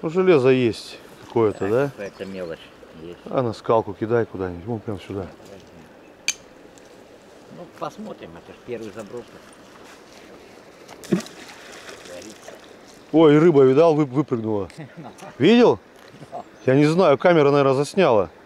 Ну, железо есть какое-то, да? Это мелочь есть. А на скалку кидай куда-нибудь. Вон прям сюда. Ну, посмотрим, это же первый заброс. Ой, рыба, видал, выпрыгнула. Видел? Я не знаю, камера, наверное, засняла.